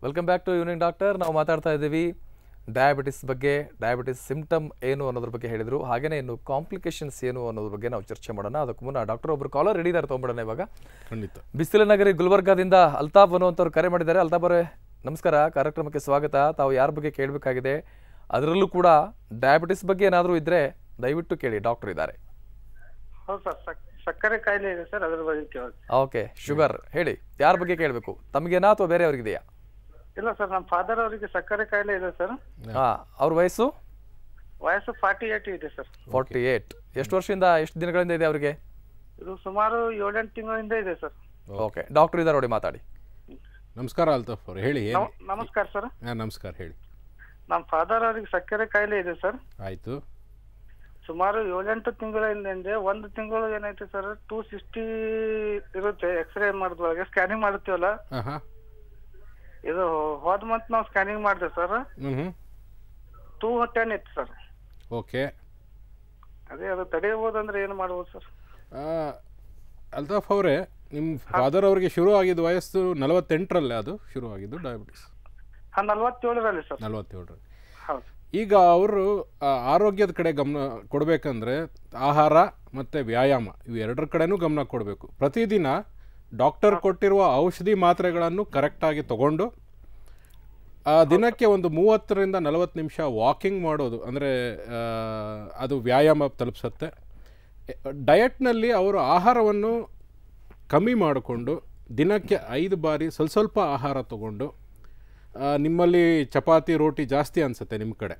Welcome back to evening doctor. ನಾವು ಮಾತಾಡ್ತಾ ಇದ್ದೀವಿ ಡಯಾಬಿಟಿಸ್ ಬಗ್ಗೆ. ಡಯಾಬಿಟಿಸ್ ಸಿಂಪ್ಟಮ್ ಏನು ಅನ್ನೋದ್ರ ಬಗ್ಗೆ ಹೇಳಿದ್ರು, ಹಾಗೇನೇ ಇನ್ನು ಕಾಂಪ್ಲಿಕೇಶನ್ಸ್ ಏನು ಅನ್ನೋದ್ರ ಬಗ್ಗೆ ನಾವು ಚರ್ಚೆ ಮಾಡೋಣ. ಅದಕ್ಕೆ ಮುನ್ನ ಡಾಕ್ಟರ್ ಒಬ್ರು ಕಾಲರ್ ರೆಡಿ ಇದ್ದಾರೆ, ತೊಗೊಂಬಿಡೋಣ ಇವಾಗ. ಖಂಡಿತ. ಬಿಸಿಲ ನಗರಿ ಗುಲ್ಬರ್ಗಾದಿಂದ ಅಲ್ತಾಫ್ ಅನ್ನುವಂಥವ್ರು ಕರೆ ಮಾಡಿದ್ದಾರೆ. ಅಲ್ತಾಫ್ ಅವರೇ ನಮಸ್ಕಾರ, ಕಾರ್ಯಕ್ರಮಕ್ಕೆ ಸ್ವಾಗತ. ತಾವು ಯಾರ ಬಗ್ಗೆ ಕೇಳಬೇಕಾಗಿದೆ, ಅದರಲ್ಲೂ ಕೂಡ ಡಯಾಬಿಟಿಸ್ ಬಗ್ಗೆ ಏನಾದರೂ ಇದ್ರೆ ದಯವಿಟ್ಟು ಕೇಳಿ, ಡಾಕ್ಟರ್ ಇದ್ದಾರೆ. ಹೌದು ಸರ್, ಸಕ್ಕರೆ ಕಾಯಿಲೆ ಇದೆ ಸರ್, ಅದ್ರ ಬಗ್ಗೆ ಕೇಳಿ. ಓಕೆ, ಶುಗರ್ ಹೇಳಿ, ಯಾರ ಬಗ್ಗೆ ಕೇಳಬೇಕು, ತಮಗೇನಾ ಅಥವಾ ಬೇರೆಯವ್ರಿಗಿದೆಯಾ? ಇಲ್ಲ ಸರ್, ನಮ್ಮ ಫಾದರ್ ಅವರಿಗೆ ಸಕ್ಕರೆ ಕಾಯಿಲೆ ಇದೆ ಸರ್. ಅವ್ರ ವಯಸ್ಸು 48 ಇದೆ ಸರ್. 48. ಎಷ್ಟು ವರ್ಷದಿಂದ, ಎಷ್ಟು ದಿನಗಳಿಂದ ಇದೆ ಅವರಿಗೆ? ಇದು ಸುಮಾರು 7-8 ತಿಂಗಳಿಂದ ಇದೆ ಸರ್. ಓಕೆ, ಡಾಕ್ಟರ್ ಇದ್ದಾರೆ ನೋಡಿ, ಮಾತಾಡಿ. ನಮಸ್ಕಾರ ಅಲ್ತಾಫ್ ಅವ್ರು, ಹೇಳಿ. ನಮಸ್ಕಾರ ಸರ್. ನಮಸ್ಕಾರ, ಹೇಳಿ. ನಮ್ಮ ಫಾದರ್ ಅವರಿಗೆ ಸಕ್ಕರೆ ಕಾಯಿಲೆ ಇದೆ ಸರ್. ಆಯ್ತು. ಸುಮಾರು 7-8 ತಿಂಗಳಿಂದ ಒಂದು ತಿಂಗಳು ಏನೈತೆ ಸರ್, 260 ಇರುತ್ತೆ. ಎಕ್ಸ್ರೇ ಮಾಡಿದ್ವಾಗ ಸ್ಕ್ಯಾನಿಂಗ್ ಮಾಡುತ್ತೀವಲ್ಲ, ಇದು ಹೋದ ಮಂತ್ ನಾವು ಸ್ಕ್ಯಾನಿಂಗ್ ಮಾಡಿದೆ ಸರ್, 210 ಇತ್ತು ಸರ್. ಓಕೆ, ಅದೇ ಅದು ತಡೆಯಬಹುದಂದ್ರೆ ಏನು ಮಾಡ್ಬೋದು ಸರ್? ಅಲ್ತಾಫ್ ಅವರೇ, ನಿಮ್ಮ ಫಾದರ್ ಅವರಿಗೆ ಶುರು ಆಗಿದ್ದು ವಯಸ್ಸು 48ರಲ್ಲೇ ಅದು ಶುರು ಆಗಿದ್ದು ಡಯಾಬಿಟಿಸ್? 47ರಲ್ಲಿ ಸರ್. 47ರಲ್ಲಿ. ಹೌದು. ಈಗ ಅವರು ಆರೋಗ್ಯದ ಕಡೆ ಗಮನ ಕೊಡಬೇಕಂದ್ರೆ ಆಹಾರ ಮತ್ತು ವ್ಯಾಯಾಮ ಇವು ಎರಡರ ಕಡೆನೂ ಗಮನ ಕೊಡಬೇಕು. ಪ್ರತಿದಿನ ಡಾಕ್ಟರ್ ಕೊಟ್ಟಿರುವ ಔಷಧಿ ಮಾತ್ರೆಗಳನ್ನು ಕರೆಕ್ಟಾಗಿ ತಗೊಂಡು ದಿನಕ್ಕೆ ಒಂದು 30ರಿಂದ 40 ನಿಮಿಷ ವಾಕಿಂಗ್ ಮಾಡೋದು, ಅಂದರೆ ಅದು ವ್ಯಾಯಾಮ ತಲುಪಿಸುತ್ತೆ. ಡಯಟ್ನಲ್ಲಿ ಅವರು ಆಹಾರವನ್ನು ಕಮ್ಮಿ ಮಾಡಿಕೊಂಡು ದಿನಕ್ಕೆ 5 ಬಾರಿ ಸ್ವಲ್ಪ ಆಹಾರ ತಗೊಂಡು, ನಿಮ್ಮಲ್ಲಿ ಚಪಾತಿ ರೋಟಿ ಜಾಸ್ತಿ ಅನಿಸುತ್ತೆ ನಿಮ್ಮ ಕಡೆ,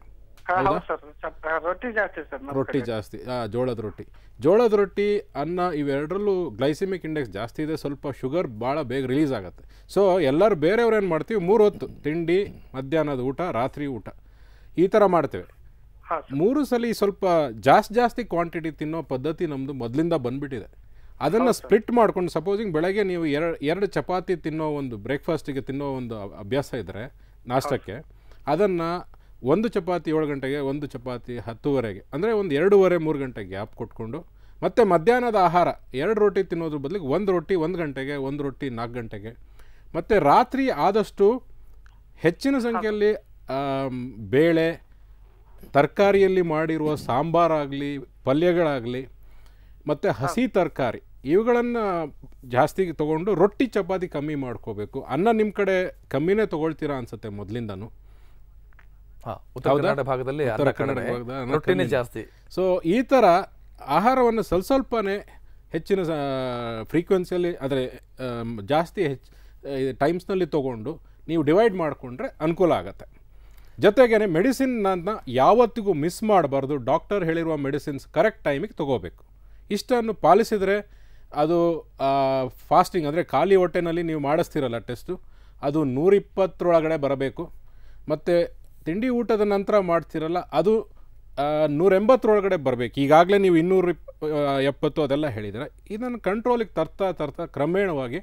ರೊಟ್ಟಿ ಜಾಸ್ತಿ, ಜೋಳದ ರೊಟ್ಟಿ, ಅನ್ನ, ಇವೆರಡರಲ್ಲೂ ಗ್ಲೈಸಿಮಿಕ್ ಇಂಡೆಕ್ಸ್ ಜಾಸ್ತಿ ಇದೆ, ಸ್ವಲ್ಪ ಶುಗರ್ ಭಾಳ ಬೇಗ ರಿಲೀಸ್ ಆಗುತ್ತೆ. ಸೊ ಎಲ್ಲರೂ ಬೇರೆಯವ್ರು ಏನು ಮಾಡ್ತೀವಿ, 3 ಹೊತ್ತು ತಿಂಡಿ, ಮಧ್ಯಾಹ್ನದ ಊಟ, ರಾತ್ರಿ ಊಟ, ಈ ಥರ ಮಾಡ್ತೇವೆ. 3 ಸಲ ಸ್ವಲ್ಪ ಜಾಸ್ತಿ ಕ್ವಾಂಟಿಟಿ ತಿನ್ನೋ ಪದ್ಧತಿ ನಮ್ಮದು ಮೊದಲಿಂದ ಬಂದ್ಬಿಟ್ಟಿದೆ. ಅದನ್ನು ಸ್ಪ್ಲಿಟ್ ಮಾಡ್ಕೊಂಡು, ಸಪೋಸಿಂಗ್ ಬೆಳಗ್ಗೆ ನೀವು ಎರಡು ಚಪಾತಿ ತಿನ್ನೋ ಒಂದು ಬ್ರೇಕ್ಫಾಸ್ಟಿಗೆ ತಿನ್ನೋ ಒಂದು ಅಭ್ಯಾಸ ಇದ್ದರೆ ನಾಷ್ಟಕ್ಕೆ, ಅದನ್ನು 1 ಚಪಾತಿ 7 ಗಂಟೆಗೆ, 1 ಚಪಾತಿ 10:30ಗೆ, ಅಂದರೆ ಒಂದು 2:30-3 ಗಂಟೆ ಗ್ಯಾಪ್ ಕೊಟ್ಕೊಂಡು, ಮತ್ತು ಮಧ್ಯಾಹ್ನದ ಆಹಾರ 2 ರೊಟ್ಟಿ ತಿನ್ನೋದ್ರ ಬದಲಿಗೆ 1 ರೊಟ್ಟಿ 1 ಗಂಟೆಗೆ, 1 ರೊಟ್ಟಿ 4 ಗಂಟೆಗೆ, ಮತ್ತು ರಾತ್ರಿ ಆದಷ್ಟು ಹೆಚ್ಚಿನ ಸಂಖ್ಯೆಯಲ್ಲಿ ಬೇಳೆ, ತರಕಾರಿಯಲ್ಲಿ ಮಾಡಿರುವ ಸಾಂಬಾರಾಗಲಿ, ಪಲ್ಯಗಳಾಗಲಿ, ಮತ್ತು ಹಸಿ ತರಕಾರಿ ಇವುಗಳನ್ನು ಜಾಸ್ತಿ ತೊಗೊಂಡು ರೊಟ್ಟಿ ಚಪಾತಿ ಕಮ್ಮಿ ಮಾಡ್ಕೋಬೇಕು. ಅನ್ನ ನಿಮ್ಮ ಕಡೆ ಕಮ್ಮಿನೇ ತೊಗೊಳ್ತೀರಾ ಅನ್ಸುತ್ತೆ ಮೊದಲಿಂದನೂ. ಉತ್ತರ ಕನ್ನಡ ಭಾಗದಲ್ಲಿ ರೊಟ್ಟಿನೇ ಜಾಸ್ತಿ. ಸೊ ಈ ಥರ ಆಹಾರವನ್ನು ಸ್ವಲ್ಪನೇ ಹೆಚ್ಚಿನ ಫ್ರೀಕ್ವೆನ್ಸಿಯಲ್ಲಿ, ಅಂದರೆ ಜಾಸ್ತಿ ಟೈಮ್ಸ್ನಲ್ಲಿ ತೊಗೊಂಡು ನೀವು ಡಿವೈಡ್ ಮಾಡಿಕೊಂಡ್ರೆ ಅನುಕೂಲ ಆಗುತ್ತೆ. ಜೊತೆಗೇ ಮೆಡಿಸಿನ್ನ ಯಾವತ್ತಿಗೂ ಮಿಸ್ ಮಾಡಬಾರ್ದು. ಡಾಕ್ಟರ್ ಹೇಳಿರುವ ಮೆಡಿಸಿನ್ಸ್ ಕರೆಕ್ಟ್ ಟೈಮಿಗೆ ತೊಗೋಬೇಕು. ಇಷ್ಟನ್ನು ಪಾಲಿಸಿದರೆ ಅದು ಫಾಸ್ಟಿಂಗ್, ಅಂದರೆ ಖಾಲಿ ಹೊಟ್ಟೆನಲ್ಲಿ ನೀವು ಮಾಡಿಸ್ತಿರಲ್ಲ ಟೆಸ್ಟು, ಅದು 120 ಬರಬೇಕು. ಮತ್ತು ತಿಂಡಿ ಊಟದ ನಂತರ ಮಾಡ್ತಿರಲ್ಲ, ಅದು 180 ಬರಬೇಕು. ಈಗಾಗಲೇ ನೀವು 270 ಅದೆಲ್ಲ ಹೇಳಿದರೆ, ಇದನ್ನು ಕಂಟ್ರೋಲಿಗೆ ತರ್ತಾ ಕ್ರಮೇಣವಾಗಿ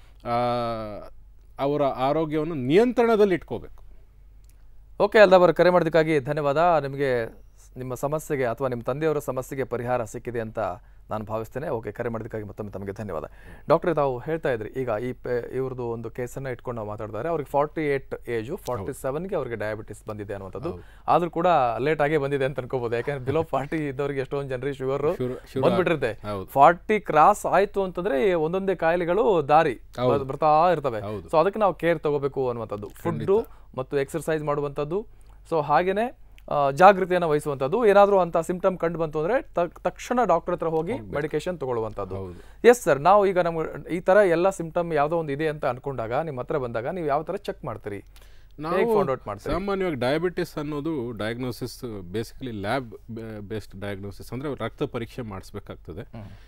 ಅವರ ಆರೋಗ್ಯವನ್ನು ನಿಯಂತ್ರಣದಲ್ಲಿ ಇಟ್ಕೋಬೇಕು. ಓಕೆ, ಅಲ್ದಾಬರ್, ಕರೆ ಮಾಡೋದಕ್ಕಾಗಿ ಧನ್ಯವಾದ. ನಿಮಗೆ ನಿಮ್ಮ ಸಮಸ್ಯೆಗೆ ಅಥವಾ ನಿಮ್ಮ ತಂದೆಯವರ ಸಮಸ್ಯೆಗೆ ಪರಿಹಾರ ಸಿಕ್ಕಿದೆ ಅಂತ ನಾನು ಭಾವಿಸ್ತೇನೆ. ಓಕೆ, ಕರೆ ಮಾಡೋದಕ್ಕಾಗಿ ಮತ್ತೊಮ್ಮೆ ತಮಗೆ ಧನ್ಯವಾದ. ಡಾಕ್ಟರ್, ತಾವು ಹೇಳ್ತಾ ಇದ್ರಿ, ಈಗ ಇವ್ರದ್ದು ಒಂದು ಕೇಸನ್ನು ಇಟ್ಕೊಂಡು ನಾವು ಮಾತಾಡಿದ್ದಾರೆ. ಅವ್ರಿಗೆ 48 ಏಜು, 47ಗೆ ಅವ್ರಿಗೆ ಡಯಾಬಿಟಿಸ್ ಬಂದಿದೆ ಅನ್ನುವಂಥದ್ದು. ಆದರೂ ಕೂಡ ಲೇಟ್ ಆಗೇ ಬಂದಿದೆ ಅಂತ ಅನ್ಕೋಬಹುದು, ಯಾಕಂದ್ರೆ ಬಿಲೋ 40 ಇದ್ದವ್ರಿಗೆ ಎಷ್ಟೊಂದು ಜನರಿಗೆ ಶುಗರ್ ಬಂದ್ಬಿಟ್ಟಿರುತ್ತೆ. 40 ಕ್ರಾಸ್ ಆಯ್ತು ಅಂತಂದ್ರೆ ಒಂದೊಂದೇ ಕಾಯಿಲೆಗಳು ದಾರಿ ಬರ್ತಾ ಇರ್ತವೆ. ಸೊ ಅದಕ್ಕೆ ನಾವು ಕೇರ್ ತಗೋಬೇಕು ಅನ್ನುವಂಥದ್ದು, ಫುಡ್ಡು ಮತ್ತು ಎಕ್ಸರ್ಸೈಸ್ ಮಾಡುವಂಥದ್ದು. ಸೊ ಹಾಗೇನೆ ಜಾಗೃತಿಯನ್ನು ವಹಿಸುವಂಥದ್ದು. ಏನಾದರೂ ಅಂತ ಸಿಂಪ್ಟಮ್ ಕಂಡು ಬಂತು ಅಂದರೆ ತಕ್ಷಣ ಡಾಕ್ಟರ್ ಹತ್ರ ಹೋಗಿ ಮೆಡಿಕೇಶನ್ ತಗೊಳ್ಳುವಂಥದ್ದು. ಎಸ್ ಸರ್, ನಾವು ಈಗ ನಮ್ಗೆ ಈ ಥರ ಎಲ್ಲ ಸಿಂಪ್ಟಮ್ ಯಾವುದೋ ಒಂದು ಇದೆ ಅಂತ ಅನ್ಕೊಂಡಾಗ ನಿಮ್ಮ ಹತ್ರ ಬಂದಾಗ ನೀವು ಯಾವ ಥರ ಚೆಕ್ ಮಾಡ್ತೀರಿ, ನಾವು ಸಾಮಾನ್ಯವಾಗಿ ಡಯಾಬಿಟಿಸ್ ಅನ್ನೋದು diagnosis basically lab based diagnosis, ಅಂದರೆ ರಕ್ತ ಪರೀಕ್ಷೆ ಮಾಡಿಸ್ಬೇಕಾಗ್ತದೆ.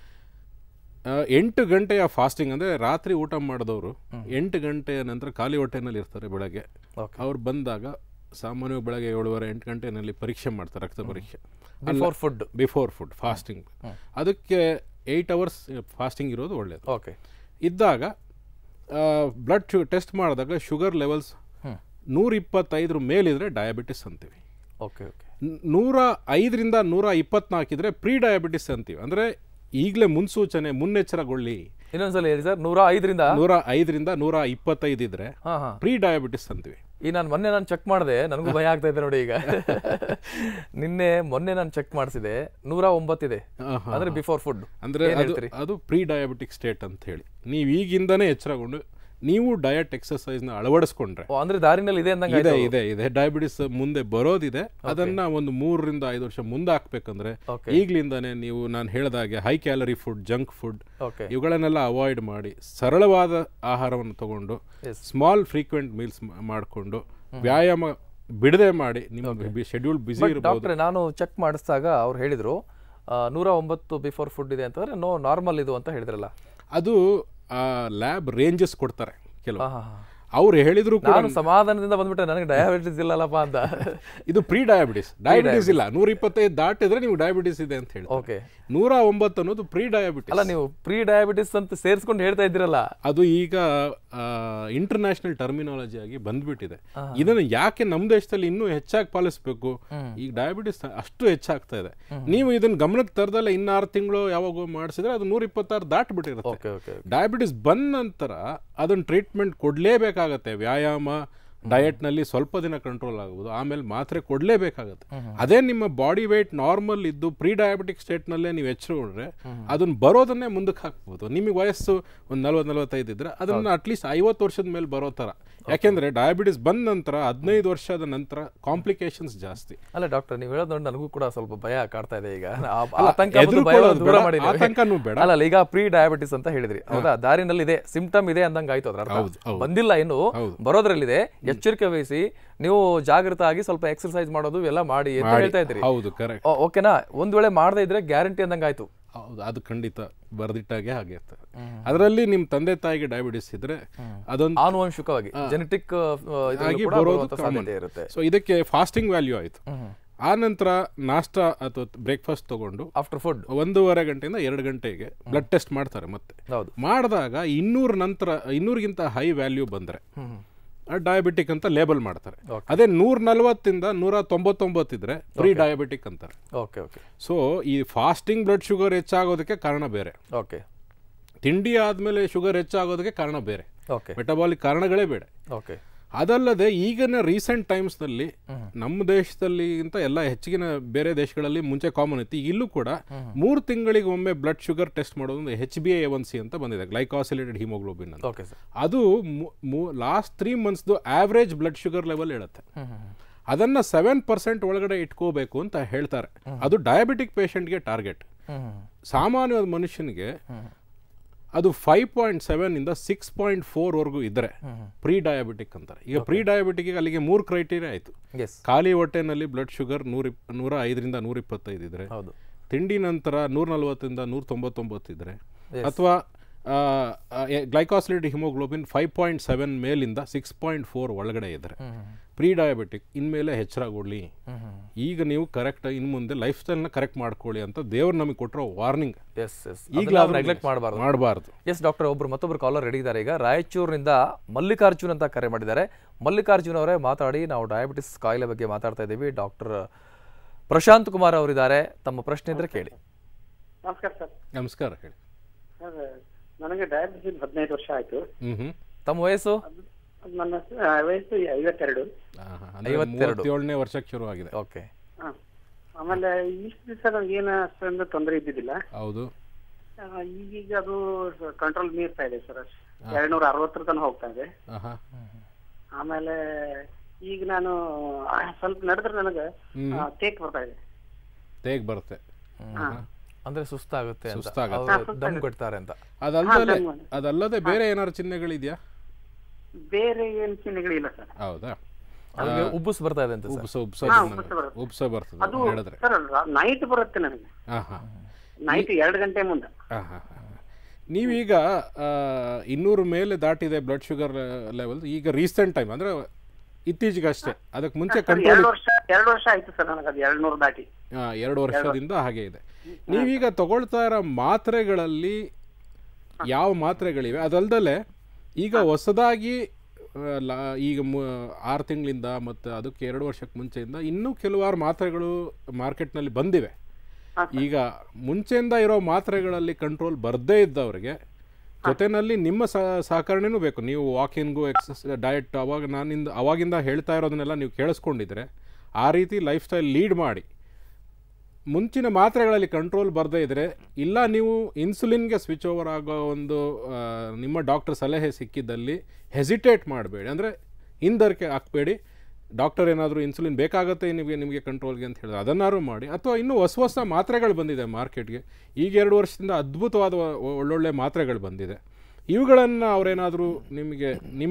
8 ಗಂಟೆಯ ಫಾಸ್ಟಿಂಗ್, ಅಂದರೆ ರಾತ್ರಿ ಊಟ ಮಾಡಿದವರು 8 ಗಂಟೆಯ ನಂತರ ಖಾಲಿ ಹೊಟ್ಟೆನಲ್ಲಿ ಇರ್ತಾರೆ. ಬೆಳಗ್ಗೆ ಅವ್ರು ಬಂದಾಗ ಸಾಮಾನ್ಯವಾಗಿ ಬೆಳಗ್ಗೆ 7:30-8 ಗಂಟೆನಲ್ಲಿ ಪರೀಕ್ಷೆ ಮಾಡ್ತಾರೆ, ರಕ್ತ ಪರೀಕ್ಷೆ, ಬಿಫೋರ್ ಫುಡ್ ಫಾಸ್ಟಿಂಗ್. ಅದಕ್ಕೆ 8 ಅವರ್ಸ್ ಫಾಸ್ಟಿಂಗ್ ಇರೋದು ಒಳ್ಳೆಯದು. ಓಕೆ, ಇದ್ದಾಗ ಬ್ಲಡ್ ಟೆಸ್ಟ್ ಮಾಡಿದಾಗ ಶುಗರ್ ಲೆವೆಲ್ಸ್ 125 ಮೇಲಿದ್ರೆ ಡಯಾಬಿಟಿಸ್ ಅಂತೀವಿ. ಓಕೆ, 105ರಿಂದ 124 ಇದ್ರೆ ಪ್ರೀ ಡಯಾಬಿಟಿಸ್ ಅಂತೀವಿ. ಅಂದರೆ ಈಗಲೇ ಮುನ್ಸೂಚನೆ, ಮುನ್ನೆಚ್ಚರಗೊಳ್ಳಿ, ಇನ್ನೊಂದ್ಸಲ ಹೇಳಿ ಸರ್. 105ರಿಂದ 125 ಇದ್ರೆ ಪ್ರೀ ಡಯಾಬಿಟಿಸ್ ಅಂತೀವಿ. ಮೊನ್ನೆ ನಾನು ಚೆಕ್ ಮಾಡಿದೆ, ನನಗೂ ಭಯ ಆಗ್ತಾ ಇದೆ ನೋಡಿ. ಈಗ ಮೊನ್ನೆ ನಾನು ಚೆಕ್ ಮಾಡಿಸಿದೆ, 109 ಇದೆ. ಅಂದ್ರೆ ಬಿಫೋರ್ ಫುಡ್, ಅಂದ್ರೆ ಅದು ಪ್ರೀ ಡಯಾಬಿಟಿಕ್ ಸ್ಟೇಟ್ ಅಂತ ಹೇಳಿ. ನೀವು ಈಗಿಂದಾನೇ ಎಚ್ಚರಗೊಂಡು ನೀವು ಡಯಟ್ ಎಕ್ಸರ್ಸೈಸ್ ನ ಅಳವಡಿಸ್ಕೊಂಡ್ರೆ, ಅಂದ್ರೆ ದಾರಿನಲ್ಲಿ ಇದೆ ಡಯಾಬಿಟಿಸ್ ಮುಂದೆ ಬರೋದಿದೆ. ಅದನ್ನ ಒಂದು 3 ರಿಂದ 5 ವರ್ಷ ಮುಂದೆ ಹಾಕ್ಬೇಕಂದ್ರೆ ಈಗ್ಲಿಂದಾನೇ ನೀವು ನಾನು ಹೇಳಿದಾಗೆ high calorie food, junk food ಇವುಗಳನ್ನೆಲ್ಲ ಅವಾಯ್ಡ್ ಮಾಡಿ ಸರಳವಾದ ಆಹಾರವನ್ನು ತಗೊಂಡು ಸ್ಮಾಲ್ ಫ್ರೀಕ್ವೆಂಟ್ ಮೀಲ್ಸ್ ಮಾಡಿಕೊಂಡು ವ್ಯಾಯಾಮ ಬಿಡದೆ ಮಾಡಿ ನಿಮ್ಮ ಶೆಡ್ಯೂಲ್ ಬಿಸಿ ಇರಬಹುದು. ನಾನು ಚೆಕ್ ಮಾಡಿಸಿದಾಗ ಅವ್ರು ಹೇಳಿದ್ರು 109 ಬಿಫೋರ್ ಫುಡ್ ಇದೆ ಅಂತಂದ್ರೆ ನಾರ್ಮಲ್ ಇದು ಅಂತ ಹೇಳಿದ್ರಲ್ಲ. ಅದು ಲ್ಯಾಬ್ ರೇಂಜಸ್ ಕೊಡ್ತಾರೆ ಕೆಲವು. ಅವ್ರು ಹೇಳಿದ್ರು ಸಮಾಧಾನದಿಂದ ಬಂದ್ಬಿಟ್ಟೆ, ನನಗೆ ಡಯಾಬಿಟಿಸ್ ಇಲ್ಲಲ್ಲಪ್ಪ ಅಂತ. ಇದು ಪ್ರೀ ಡಯಾಬಿಟಿಸ್ ಇಲ್ಲ. 125 ದಾಟಿದ್ರೆ ನೀವು ಡಯಾಬಿಟಿಸ್ ಇದೆ ಅಂತ ಹೇಳಿ. 109 ಅನ್ನೋದು ಪ್ರೀ ಡಯಾಬಿಟಿಸ್ ಅಲ್ಲ. ನೀವು ಪ್ರೀ ಡಯಾಬಿಟಿಸ್ ಅಂತ ಸೇರಿಸ್ಕೊಂಡು ಹೇಳ್ತಾ ಇದ್ದೀರಲ್ಲ, ಅದು ಈಗ ಇಂಟರ್ನ್ಯಾಷನಲ್ ಟರ್ಮಿನಾಲಜಿ ಆಗಿ ಬಂದ್ಬಿಟ್ಟಿದೆ. ಇದನ್ನು ಯಾಕೆ ನಮ್ಮ ದೇಶದಲ್ಲಿ ಇನ್ನೂ ಹೆಚ್ಚಾಗಿ ಪಾಲಿಸಬೇಕು? ಈಗ ಡಯಾಬಿಟಿಸ್ ಅಷ್ಟು ಹೆಚ್ಚಾಗ್ತಾ ಇದೆ. ನೀವು ಇದನ್ನ ಗಮನಕ್ಕೆ ತರದಲ್ಲ, 6 ತಿಂಗಳು ಯಾವಾಗ ಮಾಡಿಸಿದ್ರೆ ಅದು 126 ದಾಟ್ಬಿಟ್ಟಿರುತ್ತೆ. ಡಯಾಬಿಟಿಸ್ ಬಂದ ನಂತರ ಅದನ್ನ ಟ್ರೀಟ್ಮೆಂಟ್ ಕೊಡ್ಲೇಬೇಕಾಗತ್ತೆ. ವ್ಯಾಯಾಮ, ಡಯಟ್ ನಲ್ಲಿ ಸ್ವಲ್ಪ ದಿನ ಕಂಟ್ರೋಲ್ ಆಗಬಹುದು, ಆಮೇಲೆ ಮಾತ್ರೆ ಕೊಡ್ಲೇಬೇಕಾಗತ್ತೆ. ಅದೇ ನಿಮ್ಮ ಬಾಡಿ ವೇಟ್ ನಾರ್ಮಲ್ ಇದ್ದು ಪ್ರೀ ಡಯಾಬಿಟಿಕ್ ಸ್ಟೇಟ್ ನಲ್ಲೇ ನೀವು ಎಚ್ಚರಗೊಂಡ್ರೆ ಅದನ್ನ ಬರೋದನ್ನೇ ಮುಂದಕ್ಕೆ ಹಾಕ್ಬಹುದು. ನಿಮಗೆ ವಯಸ್ಸು ಒಂದು 40-45 ಇದ್ರೆ ಅದನ್ನ ಅಟ್ಲೀಸ್ಟ್ 50 ವರ್ಷದ ಮೇಲೆ ಬರೋ ತರ. ಯಾಕೆಂದ್ರೆ ಡಯಾಬಿಟಿಸ್ ಬಂದ ನಂತರ 15 ವರ್ಷದ ನಂತರ ಕಾಂಪ್ಲಿಕೇಶನ್ಸ್ ಜಾಸ್ತಿ. ಅಲ್ಲ ಡಾಕ್ಟರ್, ನೀವು ಹೇಳೋದು ನೋಡಿ ನನಗೂ ಕೂಡ ಸ್ವಲ್ಪ ಭಯ ಕಾಡ್ತಾ ಇದೆ. ಈಗ ಆತಂಕನೂ ಬೇಡ. ಅಲ್ಲ, ಈಗ ಪ್ರೀ ಡಯಾಬಿಟಿಸ್ ಅಂತ ಹೇಳಿದ್ರಿ, ಹೌದಾ? ದಾರಿನಲ್ಲಿ ಇದೆ, ಸಿಂಪ್ಟಮ್ ಇದೆ ಅಂದಂಗ ಆಯ್ತು. ಅದ್ರ ಬಂದಿಲ್ಲ, ಇನ್ನು ಬರೋದ್ರಲ್ಲಿದೆ. ಎಚ್ಚರಿಕೆ ವಹಿಸಿ, ನೀವು ಜಾಗೃತ ಆಗಿ ಸ್ವಲ್ಪ ಎಕ್ಸರ್ಸೈಸ್ ಮಾಡೋದು ಎಲ್ಲ ಮಾಡಿ ಅಂತ ಹೇಳ್ತಾ ಇದ್ರಿ. ಓಕೆನಾ? ಒಂದ್ ವೇಳೆ ಮಾಡದೇ ಇದ್ರೆ ಗ್ಯಾರಂಟಿ ಅಂದಂಗ ಆಯ್ತು. ಹೌದು, ಅದು ಖಂಡಿತ ಬರೆದಿಟ್ಟಾಗೆ ಹಾಗೆ ಇರ್ತದೆ. ಅದರಲ್ಲಿ ನಿಮ್ಮ ತಂದೆ ತಾಯಿಗೆ ಡಯಾಬಿಟಿಸ್ ಇದ್ರೆ ಅದೊಂದು ಆನುವಂಶಿಕವಾಗಿ ಜೆನೆಟಿಕ್ ಇರುತ್ತೆ. ಸೊ ಇದಕ್ಕೆ ಫಾಸ್ಟಿಂಗ್ ವ್ಯಾಲ್ಯೂ ಆಯ್ತು. ಆ ನಂತರ ನಾಷ್ಟಾ ಅಥವಾ ಬ್ರೇಕ್ಫಾಸ್ಟ್ ತಗೊಂಡು ಆಫ್ಟರ್ ಫುಡ್ 1.5 ಗಂಟೆಯಿಂದ 2 ಗಂಟೆಗೆ ಬ್ಲಡ್ ಟೆಸ್ಟ್ ಮಾಡ್ತಾರೆ. ಮತ್ತೆ ಮಾಡಿದಾಗ 200 ನಂತರ 200ಗಿಂತ ಹೈ ವ್ಯಾಲ್ಯೂ ಬಂದ್ರೆ ಡಯಾಬಿಟಿಕ್ ಅಂತ ಲೇಬಲ್ ಮಾಡ್ತಾರೆ. ಅದೇ 140 199 ಇದ್ರೆ ಪ್ರೀ ಡಯಾಬಿಟಿಕ್ ಅಂತಾರೆ. ಸೊ ಈ ಫಾಸ್ಟಿಂಗ್ ಬ್ಲಡ್ ಶುಗರ್ ಹೆಚ್ಚಾಗೋದಕ್ಕೆ ಕಾರಣ ಬೇರೆ, ತಿಂಡಿ ಆದ್ಮೇಲೆ ಶುಗರ್ ಹೆಚ್ಚಾಗೋದಕ್ಕೆ ಕಾರಣ ಬೇರೆ, ಮೆಟಬಾಲಿಕ್ ಕಾರಣಗಳೇ ಬೇರೆ. ಅದಲ್ಲದೆ ಈಗಿನ ರೀಸೆಂಟ್ ಟೈಮ್ಸ್ ನಲ್ಲಿ ನಮ್ಮ ದೇಶದಲ್ಲಿಗಿಂತ ಎಲ್ಲ ಹೆಚ್ಚಿನ ಬೇರೆ ದೇಶಗಳಲ್ಲಿ ಮುಂಚೆ ಕಾಮನ್ ಇತ್ತು. ಇಲ್ಲೂ ಕೂಡ 3 ತಿಂಗಳಿಗೆ ಒಮ್ಮೆ ಬ್ಲಡ್ ಶುಗರ್ ಟೆಸ್ಟ್ ಮಾಡೋದು HbA1c ಅಂತ ಬಂದಿದೆ, ಗ್ಲೈಕಾಸಿಲೇಟೆಡ್ ಹಿಮೋಗ್ಲೋಬಿನ್ ಅಂತ. ಅದು last 3 months average blood sugar level ಹೇಳುತ್ತೆ. ಅದನ್ನ 7% ಒಳಗಡೆ ಇಟ್ಕೋಬೇಕು ಅಂತ ಹೇಳ್ತಾರೆ. ಅದು ಡಯಾಬಿಟಿಕ್ ಪೇಷಂಟ್ಗೆ ಟಾರ್ಗೆಟ್. ಸಾಮಾನ್ಯವಾದ ಮನುಷ್ಯನಿಗೆ ಅದು 5.7 ಇಂದ 6.4 ವರೆಗೂ ಇದ್ರೆ ಪ್ರೀ ಡಯಾಬಿಟಿಕ್ ಅಂತಾರೆ. ಈಗ ಪ್ರೀ ಡಯಾಬಿಟಿಕ್ ಅಲ್ಲಿಗೆ 3 ಕ್ರೈಟೀರಿಯಾ ಆಯ್ತು. ಖಾಲಿ ಹೊಟ್ಟೆನಲ್ಲಿ ಬ್ಲಡ್ ಶುಗರ್ 105ರಿಂದ 125 ಇದ್ರೆ, ತಿಂಡಿ ನಂತರ 140 ಇಂದ 199 ಇದ್ರೆ, ಅಥವಾ ಗ್ಲೈಕಾಸಿಲೇಟೆಡ್ ಹಿಮೋಗ್ಲೋಬಿನ್ 5.7 ಮೇಲಿಂದ 6.4 ಒಳಗಡೆ ಇದ್ರೆ ಪ್ರೀ ಡಯಾಬಿಟಿಕ್. ಇನ್ಮೇಲೆ ಹೆಚ್ಚರಾಗೊಳ್ಳಿ, ಈಗ ನೀವು ಕರೆಕ್ಟ್ ಇನ್ ಮುಂದೆ ಲೈಫ್ ಸ್ಟೈಲ್ನ ಕರೆಕ್ಟ್ ಮಾಡ್ಕೊಳ್ಳಿ ಅಂತ ದೇವ್ರು ನಮಗೆ ಕೊಟ್ಟಿರೋ ವಾರ್ನಿಂಗ್. ನೆಗ್ಲೆಕ್ಟ್ ಮಾಡಬಾರ್ದು. ಎಸ್ ಡಾಕ್ಟರ್, ಮತ್ತೊಬ್ರು ಕಾಲರ್ ರೆಡಿ ಇದ್ದಾರೆ. ಈಗ ರಾಯಚೂರಿನಿಂದ ಮಲ್ಲಿಕಾರ್ಜುನ್ ಅಂತ ಕರೆ ಮಾಡಿದ್ದಾರೆ. ಮಲ್ಲಿಕಾರ್ಜುನ್ ಅವರೇ ಮಾತಾಡಿ. ನಾವು ಡಯಾಬಿಟಿಸ್ ಕಾಯಿಲೆ ಬಗ್ಗೆ ಮಾತಾಡ್ತಾ ಇದ್ದೀವಿ. ಡಾಕ್ಟರ್ ಪ್ರಶಾಂತ್ ಕುಮಾರ್ ಅವರಿದ್ದಾರೆ. ತಮ್ಮ ಪ್ರಶ್ನೆ ಇದ್ರೆ ಕೇಳಿ. ನಮಸ್ಕಾರ ಸರ್. ನಮಸ್ಕಾರ, ಹೇಳಿ. ನನಗೆ ಡಯಾಬಿಟಿಸ್ 15 ವರ್ಷ ಆಯ್ತು. ತಮ್ಮ ವಯಸ್ಸು? ನನ್ನ ವಯಸ್ಸು 52. 57ನೇ ವರ್ಷಕ್ಕೆ ಶುರು ಆಗಿದೆ. ಓಕೆ. ಆಮೇಲೆ ಇಷ್ಟು ದಿವಸ ನನಗೆ ಏನು ಅಷ್ಟೊಂದು ತೊಂದರೆ ಇದ್ದಿದ್ದಿಲ್ಲ. ಹೌದು. ಈಗೀಗ ಅದು ಕಂಟ್ರೋಲ್ ಮೀರ್ತಾ ಇದೆ ಸರ್. 260 ತನಕ ಹೋಗ್ತಾ ಇದೆ. ಆಮೇಲೆ ಈಗ ನಾನು ಸ್ವಲ್ಪ ನಡೆದ್ರೆ ನನಗೆ ತೇಕ್ ಬರ್ತಾ ಇದೆ. ತೇಗ್ ಬರುತ್ತೆ ಅಂದ್ರೆ ಸುಸ್ತಾಗುತ್ತೆ, ದಮ್ ಕಟ್ತಾರೆ ಅಂತ. ಅದಲ್ಲದೆ ಬೇರೆ ಏನಾದ್ರು ಚಿಹ್ನೆಗಳಿದೆಯಾ? ಬೇರೆ ಏನು ಚಿಹ್ನೆಗಳಿಲ್ಲ ಸರ್. ಹೌದಾ? ಉಬ್ಬಸ್ ಬರ್ತಾ ಇದೆ ಅಂತ. ಉಬ್ಸ ಬರ್ತದೆ ಅದು ಸರ್ ನೈಟ್ ಬರುತ್ತೆ ನನಗೆ. ನೈಟ್ 2 ಗಂಟೆ ಮುಂದೆ. ನೀವೀಗ 200 ಮೇಲೆ ದಾಟಿದೆ ಬ್ಲಡ್ ಶುಗರ್ ಲೆವೆಲ್. ಈಗ ರೀಸೆಂಟ್ ಟೈಮ್ ಅಂದ್ರೆ ಇತ್ತೀಚೆಗೆ ಅಷ್ಟೇ, ಅದಕ್ಕೆ ಮುಂಚೆ ಕಂಟ್ರೋಲ್ 2 ವರ್ಷ ಆಯ್ತು ಸರ್ ನನಗೆ ಅದು 200 ದಾಟಿ. 2 ವರ್ಷದಿಂದ ಹಾಗೆ ಇದೆ. ನೀವೀಗ ತಗೊಳ್ತಾ ಇರೋ ಮಾತ್ರೆಗಳಲ್ಲಿ ಯಾವ ಮಾತ್ರೆಗಳಿವೆ? ಅದಲ್ದಲೆ ಈಗ ಹೊಸದಾಗಿ ಈಗ 6 ತಿಂಗಳಿಂದ ಮತ್ತು ಅದಕ್ಕೆ 2 ವರ್ಷಕ್ಕೆ ಮುಂಚೆಯಿಂದ ಇನ್ನೂ ಕೆಲವಾರು ಮಾತ್ರೆಗಳು ಮಾರ್ಕೆಟ್ನಲ್ಲಿ ಬಂದಿವೆ. ಈಗ ಮುಂಚೆಯಿಂದ ಇರೋ ಮಾತ್ರೆಗಳಲ್ಲಿ ಕಂಟ್ರೋಲ್ ಬರದೇ ಇದ್ದವ್ರಿಗೆ ಜೊತೆಯಲ್ಲಿ ನಿಮ್ಮ ಸಹಕರಣೆನೂ ಬೇಕು. ನೀವು ವಾಕಿಂಗು, ಡಯಟ್ ಅವಾಗಿಂದ ಹೇಳ್ತಾ ಇರೋದನ್ನೆಲ್ಲ ನೀವು ಕೇಳಿಸ್ಕೊಂಡಿದ್ರೆ ಆ ರೀತಿ ಲೈಫ್ ಸ್ಟೈಲ್ ಲೀಡ್ ಮಾಡಿ ಮುಂಚಿನ ಮಾತ್ರೆಗಳಲ್ಲಿ ಕಂಟ್ರೋಲ್ ಬರದೇ ಇದ್ದರೆ, ಇಲ್ಲ ನೀವು ಇನ್ಸುಲಿನ್ಗೆ ಸ್ವಿಚ್ ಓವರ್ ಆಗೋ ಒಂದು ನಿಮ್ಮ ಡಾಕ್ಟರ್ ಸಲಹೆ ಸಿಕ್ಕಿದ್ದಲ್ಲಿ ಹೆಸಿಟೇಟ್ ಮಾಡಬೇಡಿ, ಅಂದರೆ ಹಿಂದರಿಕೆ ಹಾಕಬೇಡಿ. ಡಾಕ್ಟರ್ ಏನಾದರೂ ಇನ್ಸುಲಿನ್ ಬೇಕಾಗುತ್ತೆ ನಿಮಗೆ ಕಂಟ್ರೋಲ್ಗೆ ಅಂತ ಹೇಳಿದ್ರೆ ಅದನ್ನಾರು ಮಾಡಿ. ಅಥವಾ ಇನ್ನೂ ಹೊಸ ಮಾತ್ರೆಗಳು ಬಂದಿದೆ ಮಾರ್ಕೆಟ್ಗೆ, ಈಗ 2 ವರ್ಷದಿಂದ ಅದ್ಭುತವಾದ ಒಳ್ಳೊಳ್ಳೆ ಮಾತ್ರೆಗಳು ಬಂದಿದೆ. ಇವುಗಳನ್ನು ಅವರೇನಾದರೂ ನಿಮಗೆ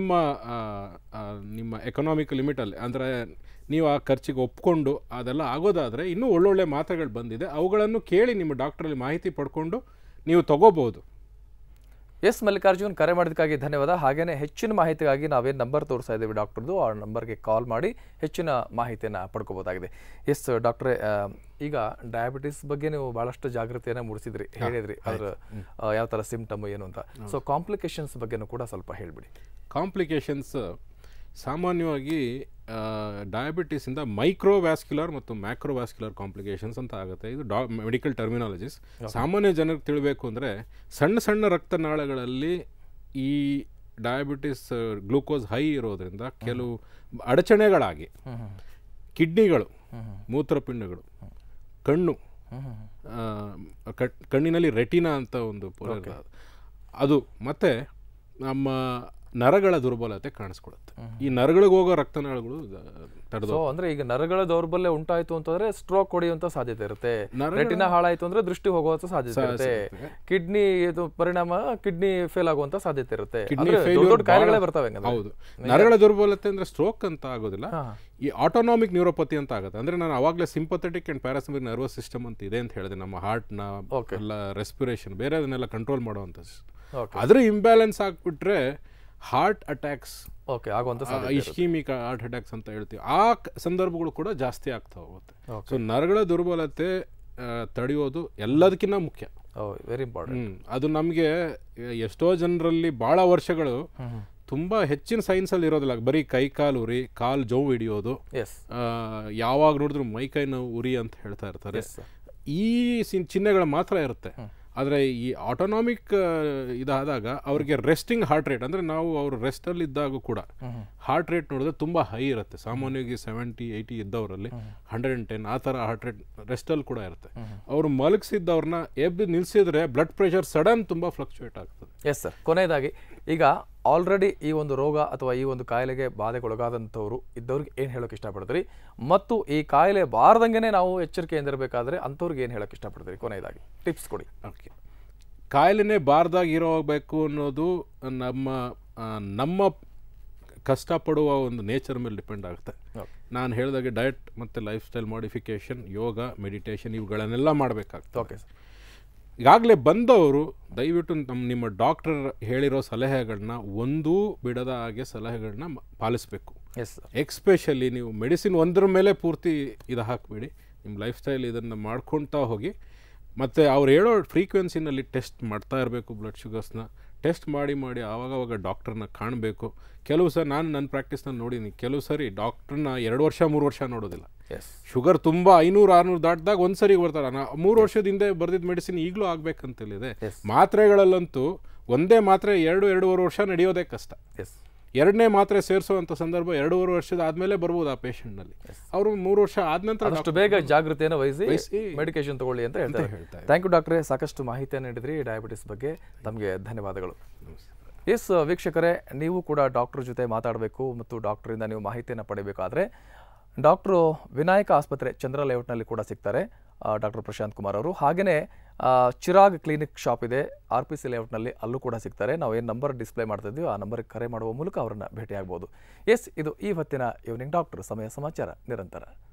ನಿಮ್ಮ ಎಕನಾಮಿಕ್ ಲಿಮಿಟಲ್ಲಿ, ಅಂದರೆ ನೀವು ಆ ಖರ್ಚಿಗೆ ಒಪ್ಕೊಂಡು ಅದೆಲ್ಲ ಆಗೋದಾದರೆ ಇನ್ನೂ ಒಳ್ಳೊಳ್ಳೆ ಮಾತ್ರೆಗಳು ಬಂದಿದೆ, ಅವುಗಳನ್ನು ಕೇಳಿ ನಿಮ್ಮ ಡಾಕ್ಟ್ರಲ್ಲಿ ಮಾಹಿತಿ ಪಡ್ಕೊಂಡು ನೀವು ತಗೋಬೋದು. ಎಸ್ ಮಲ್ಲಿಕಾರ್ಜುನ್, ಕರೆ ಮಾಡೋದಕ್ಕಾಗಿ ಧನ್ಯವಾದ. ಹಾಗೆಯೇ ಹೆಚ್ಚಿನ ಮಾಹಿತಿಗಾಗಿ ನಾವೇನು ನಂಬರ್ ತೋರಿಸ್ತಾ ಇದ್ದೀವಿ ಡಾಕ್ಟರ್ದು, ಆ ನಂಬರ್ಗೆ ಕಾಲ್ ಮಾಡಿ ಹೆಚ್ಚಿನ ಮಾಹಿತಿಯನ್ನು ಪಡ್ಕೋಬೋದಾಗಿದೆ. ಎಸ್ ಡಾಕ್ಟ್ರೇ, ಈಗ ಡಯಾಬಿಟಿಸ್ ಬಗ್ಗೆ ನೀವು ಭಾಳಷ್ಟು ಜಾಗೃತಿಯನ್ನು ಮೂಡಿಸಿದ್ರಿ, ಹೇಳಿದ್ರಿ ಅದ್ರ ಯಾವ ಥರ ಸಿಂಪ್ಟಮ್ ಏನು ಅಂತ. ಸೊ ಕಾಂಪ್ಲಿಕೇಶನ್ಸ್ ಬಗ್ಗೆನೂ ಕೂಡ ಸ್ವಲ್ಪ ಹೇಳಿಬಿಡಿ. ಕಾಂಪ್ಲಿಕೇಶನ್ಸ್ ಸಾಮಾನ್ಯವಾಗಿ ಡಯಾಬಿಟಿಸಿಂದ ಮೈಕ್ರೋವ್ಯಾಸ್ಕ್ಯುಲರ್ ಮತ್ತು ಮ್ಯಾಕ್ರೋವ್ಯಾಸ್ಕ್ಯುಲರ್ ಕಾಂಪ್ಲಿಕೇಶನ್ಸ್ ಅಂತ ಆಗುತ್ತೆ. ಇದು ಮೆಡಿಕಲ್ ಟರ್ಮಿನಾಲಜೀಸ್. ಸಾಮಾನ್ಯ ಜನರಿಗೆ ತಿಳಬೇಕು ಅಂದರೆ ಸಣ್ಣ ರಕ್ತನಾಳಗಳಲ್ಲಿ ಈ ಡಯಾಬಿಟಿಸ್ ಗ್ಲೂಕೋಸ್ ಹೈ ಇರೋದ್ರಿಂದ ಕೆಲವು ಅಡಚಣೆಗಳಾಗಿ ಕಿಡ್ನಿಗಳು, ಮೂತ್ರಪಿಂಡಗಳು, ಕಣ್ಣು, ಕಣ್ಣಿನಲ್ಲಿ ರೆಟಿನಾ ಅಂತ ಒಂದು ಅದು, ಮತ್ತು ನಮ್ಮ ನರಗಳ ದುರ್ಬಲತೆ ಕಾಣಿಸ್ಕೊಳ್ಳುತ್ತೆ. ಈ ನರಗಳಿಗೆ ಹೋಗೋ ರಕ್ತನಾಳಗಳು ತಡೆದು, ಅಂದ್ರೆ ಈಗ ನರಗಳ ದೌರ್ಬಲ್ಯ ಉಂಟಾಯ್ತು ಅಂತಂದ್ರೆ ಸ್ಟ್ರೋಕ್ ಹೊಡೆಯುವಂತ ಸಾಧ್ಯತೆ ಇರುತ್ತೆ, ರೆಟಿನಾ ಹಾಳಾಯ್ತು ಅಂದ್ರೆ ದೃಷ್ಟಿ ಹೋಗುವಂತ ಸಾಧ್ಯತೆ ಇರುತ್ತೆ, ಕಿಡ್ನಿ ಪರಿಣಾಮ ಕಿಡ್ನಿ ಫೇಲ್ ಆಗುವಂತ ಸಾಧ್ಯತೆ ಇರುತ್ತೆ, ದೊಡ್ಡ ಕಾಯಿಲೆಗಳೇ ಬರ್ತವೆ. ಹೌದು, ನರಗಳ ದುರ್ಬಲತೆ ಅಂದ್ರೆ ಸ್ಟ್ರೋಕ್ ಅಂತ ಆಗೋದಿಲ್ಲ, ಈ ಆಟೋನಾಮಿಕ್ ನ್ಯೂರೋಪತಿ ಅಂತ ಆಗುತ್ತೆ. ಅಂದ್ರೆ ನಾನು ಅವಾಗಲೇ sympathetic and parasympathetic nervous system ಅಂತ ಇದೆ ಅಂತ ಹೇಳಿದೆ. ನಮ್ಮ ಹಾರ್ಟ್ನ ಎಲ್ಲ ರೆಸ್ಪಿರೇಷನ್ ಬೇರೆ ಅದನ್ನೆಲ್ಲ ಕಂಟ್ರೋಲ್ ಮಾಡುವಂತ, ಅದ್ರ ಇಂಬ್ಯಾಲೆನ್ಸ್ ಆಗ್ಬಿಟ್ರೆ heart attacks, ischaemic heart attacks ಅಂತ ಹೇಳ್ತೀವಿ, ಆ ಸಂದರ್ಭಗಳು ಕೂಡ ಜಾಸ್ತಿ ಆಗ್ತಾ ಹೋಗುತ್ತೆ. ಸೊ ನರಗಳ ದುರ್ಬಲತೆ ತಡೆಯೋದು ಎಲ್ಲದಕ್ಕಿಂತ ಮುಖ್ಯ, ವೆರಿ ಇಂಪಾರ್ಟೆಂಟ್. ಅದು ನಮಗೆ ಎಷ್ಟೋ ಜನರಲ್ಲಿ ಭಾಳ ವರ್ಷಗಳು ತುಂಬ ಹೆಚ್ಚಿನ ಸೈನ್ಸಲ್ಲಿ ಇರೋದಿಲ್ಲ, ಬರೀ ಕೈ ಕಾಲು ಉರಿ, ಕಾಲು ಜೋವು ಹಿಡಿಯೋದು, ಯಾವಾಗ ನೋಡಿದ್ರು ಮೈಕೈ ನೋವು ಉರಿ ಅಂತ ಹೇಳ್ತಾ ಇರ್ತಾರೆ. ಈ ಚಿಹ್ನೆಗಳು ಮಾತ್ರ ಇರುತ್ತೆ. ಆದರೆ ಈ ಆಟೋನಾಮಿಕ್ ಇದಾದಾಗ ಅವ್ರಿಗೆ ರೆಸ್ಟಿಂಗ್ ಹಾರ್ಟ್ ರೇಟ್, ಅಂದರೆ ನಾವು ಅವರು ರೆಸ್ಟಲ್ಲಿ ಇದ್ದಾಗ ಕೂಡ ಹಾರ್ಟ್ ರೇಟ್ ನೋಡಿದ್ರೆ ತುಂಬ ಹೈ ಇರುತ್ತೆ. ಸಾಮಾನ್ಯವಾಗಿ 70-80 ಇದ್ದವರಲ್ಲಿ 110 ಆ ಥರ ಹಾರ್ಟ್ ರೇಟ್ ರೆಸ್ಟಲ್ಲಿ ಕೂಡ ಇರುತ್ತೆ. ಅವರು ಮಲಗಿಸಿದ್ದವ್ರನ್ನ ಎದ್ದು ನಿಲ್ಲಿಸಿದ್ರೆ ಬ್ಲಡ್ ಪ್ರೆಷರ್ ಸಡನ್ ತುಂಬ ಫ್ಲಕ್ಚುಯೇಟ್ ಆಗ್ತದೆ. ಎಸ್ ಸರ್, ಕೊನೆಯದಾಗಿ ಈಗ ಆಲ್ರೆಡಿ ಈ ಒಂದು ರೋಗ ಅಥವಾ ಈ ಒಂದು ಕಾಯಿಲೆಗೆ ಬಾಧೆಗೊಳಗಾದಂಥವ್ರು ಇದ್ದವ್ರಿಗೆ ಏನು ಹೇಳೋಕೆ ಇಷ್ಟಪಡ್ತೀರಿ, ಮತ್ತು ಈ ಕಾಯಿಲೆ ಬಾರ್ದಂಗೆ ನಾವು ಎಚ್ಚರಿಕೆಯಿಂದ ಇರಬೇಕಾದ್ರೆ ಅಂಥವ್ರಿಗೆ ಏನು ಹೇಳೋಕೆ ಇಷ್ಟಪಡ್ತೀರಿ? ಕೊನೆಯದಾಗಿ ಟಿಪ್ಸ್ ಕೊಡಿ. ಓಕೆ, ಕಾಯಿಲೆನೇ ಬಾರ್ದಾಗಿರೋಬೇಕು ಅನ್ನೋದು ನಮ್ಮ ಕಷ್ಟಪಡುವ ಒಂದು ನೇಚರ್ ಮೇಲೆ ಡಿಪೆಂಡ್ ಆಗುತ್ತೆ. ನಾನು ಹೇಳಿದಾಗೆ ಡಯಟ್ ಮತ್ತು lifestyle modification, yoga, meditation ಇವುಗಳನ್ನೆಲ್ಲ ಮಾಡಬೇಕಾಗ್ತದೆ. ಓಕೆ ಸರ್, ಈಗಾಗಲೇ ಬಂದವರು ದಯವಿಟ್ಟು ನಿಮ್ಮ ಡಾಕ್ಟರ್ ಹೇಳಿರೋ ಸಲಹೆಗಳನ್ನ ಒಂದೂ ಬಿಡದ ಹಾಗೆ ಸಲಹೆಗಳನ್ನ ಪಾಲಿಸಬೇಕು. ಎಕ್ಸ್ಪೆಷಲಿ ನೀವು ಮೆಡಿಸಿನ್ ಒಂದರ ಮೇಲೆ ಪೂರ್ತಿ ಇದು ಹಾಕಬೇಡಿ, ನಿಮ್ಮ ಲೈಫ್ ಸ್ಟೈಲ್ ಇದನ್ನು ಮಾಡ್ಕೊಳ್ತಾ ಹೋಗಿ. ಮತ್ತು ಅವ್ರು ಹೇಳೋ ಫ್ರೀಕ್ವೆನ್ಸಿನಲ್ಲಿ ಟೆಸ್ಟ್ ಮಾಡ್ತಾ ಇರಬೇಕು. ಬ್ಲಡ್ ಶುಗರ್ಸ್ನ ಟೆಸ್ಟ್ ಮಾಡಿ ಆವಾಗವಾಗ ಡಾಕ್ಟ್ರನ್ನ ಕಾಣಬೇಕು. ಕೆಲವು ಸರಿ ನಾನು ನನ್ನ ಪ್ರಾಕ್ಟೀಸ್ನಲ್ಲಿ ನೋಡಿದ್ದೀನಿ, ಕೆಲವು ಸರಿ ಡಾಕ್ಟ್ರನ್ನ 2 ವರ್ಷ 3 ವರ್ಷ ನೋಡೋದಿಲ್ಲ. ಶುಗರ್ ತುಂಬ 500-600 ದಾಟಿದಾಗ ಒಂದು ಸರಿ ಬರ್ತಾರೆ. 3 ವರ್ಷದ ಹಿಂದೆ ಬರೆದಿದ್ದ ಮೆಡಿಸಿನ್ ಈಗಲೂ ಆಗಬೇಕಂತೇಳಿದೆ. ಮಾತ್ರೆಗಳಲ್ಲಂತೂ ಒಂದೇ ಮಾತ್ರೆ 2-2.5 ವರ್ಷ ನಡೆಯೋದೇ ಕಷ್ಟ. ಎರಡನೇ ಮಾತ್ರೆ ಸೇರಿಸುವಂಥ ಸಂದರ್ಭ 2.5 ವರ್ಷದ ಆದಮೇಲೆ ಬರ್ಬೋದು ಆ ಪೇಷಂಟ್ನಲ್ಲಿ. ಅವರು 3 ವರ್ಷ ಆದ ನಂತರ ಅಷ್ಟು ಬೇಗ ಜಾಗೃತಿಯನ್ನು ವಹಿಸಿ ಮೆಡಿಕೇಶನ್ ತಗೊಳ್ಳಿ ಅಂತ ಹೇಳ್ತಾರೆ. ಥ್ಯಾಂಕ್ ಯು ಡಾಕ್ಟ್ರೇ, ಸಾಕಷ್ಟು ಮಾಹಿತಿಯನ್ನು ನೀಡಿದ್ರಿ ಡಯಾಬಿಟಿಸ್ ಬಗ್ಗೆ. ತಮಗೆ ಧನ್ಯವಾದಗಳು. ಎಸ್ ವೀಕ್ಷಕರೇ, ನೀವು ಕೂಡ ಡಾಕ್ಟರ್ ಜೊತೆ ಮಾತಾಡಬೇಕು ಮತ್ತು ಡಾಕ್ಟರಿಂದ ನೀವು ಮಾಹಿತಿಯನ್ನು ಪಡೆಯಬೇಕಾದ್ರೆ ಡಾಕ್ಟ್ರು ವಿನಾಯಕ ಆಸ್ಪತ್ರೆ ಚಂದ್ರ ಲೇಔಟ್ನಲ್ಲಿ ಕೂಡ ಸಿಗ್ತಾರೆ, ಡಾಕ್ಟರ್ ಪ್ರಶಾಂತ್ ಕುಮಾರ್ ಅವರು. ಹಾಗೆಯೇ ಚಿರಾಗ್ ಕ್ಲಿನಿಕ್ ಶಾಪ್ ಇದೆ RPC ಲೇಔಟ್ನಲ್ಲಿ, ಅಲ್ಲೂ ಕೂಡ ಸಿಗ್ತಾರೆ. ನಾವು ಏನು ನಂಬರ್ ಡಿಸ್ಪ್ಲೇ ಮಾಡ್ತಾ ಇದ್ದೀವಿ ಆ ನಂಬರ್ಗೆ ಕರೆ ಮಾಡುವ ಮೂಲಕ ಅವರನ್ನು ಭೇಟಿಯಾಗಬಹುದು. ಎಸ್, ಇದು ಈ ಹೊತ್ತಿನ ಈವ್ನಿಂಗ್ ಡಾಕ್ಟರ್. ಸಮಯ ಸಮಾಚಾರ ನಿರಂತರ.